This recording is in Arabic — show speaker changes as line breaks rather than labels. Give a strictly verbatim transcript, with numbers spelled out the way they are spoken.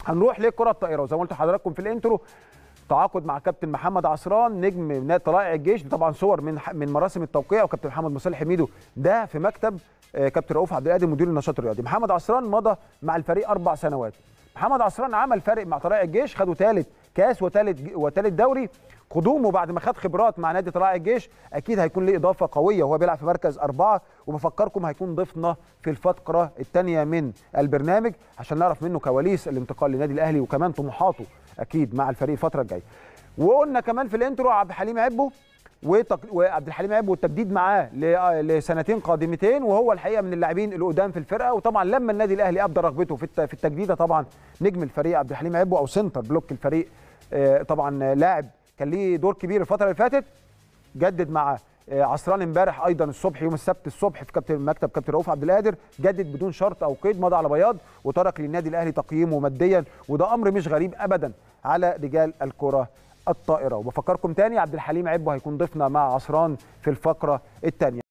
هنروح لكره الطائره، وزي ما قلت لحضراتكم في الانترو تعاقد مع كابتن محمد عصران نجم نادي طلائع الجيش. طبعا صور من من مراسم التوقيع، وكابتن محمد مصالح حميدو ده في مكتب كابتن رؤوف عبد القادر مدير النشاط الرياضي. محمد عصران مضى مع الفريق اربع سنوات. محمد عصران عمل فارق مع طلائع الجيش، خدوا ثالث كاس وثالث وثالث دوري. قدومه بعد ما خد خبرات مع نادي طلائع الجيش اكيد هيكون له اضافه قويه وهو بيلعب في مركز اربعه، وبفكركم هيكون ضيفنا في الفقره الثانيه من البرنامج عشان نعرف منه كواليس الانتقال للنادي الاهلي وكمان طموحاته اكيد مع الفريق الفتره الجايه. وقلنا كمان في الانترو عبد الحليم عبو وعبد الحليم عبو والتجديد معاه لسنتين قادمتين، وهو الحقيقه من اللاعبين القدام في الفرقه. وطبعا لما النادي الاهلي ابدى رغبته في التجديد، طبعا نجم الفريق عبد الحليم عبو او سنتر بلوك الفريق طبعا لاعب كان ليه دور كبير الفتره اللي فاتت، جدد مع عصران امبارح ايضا الصبح يوم السبت الصبح في كابتن مكتب كابتن رؤوف عبد القادر، جدد بدون شرط او قيد، مضى على بياض وترك للنادي الاهلي تقييمه ماديا، وده امر مش غريب ابدا على رجال الكره الطائره. وبفكركم تاني عبد الحليم عبو هيكون ضيفنا مع عصران في الفقره الثانيه.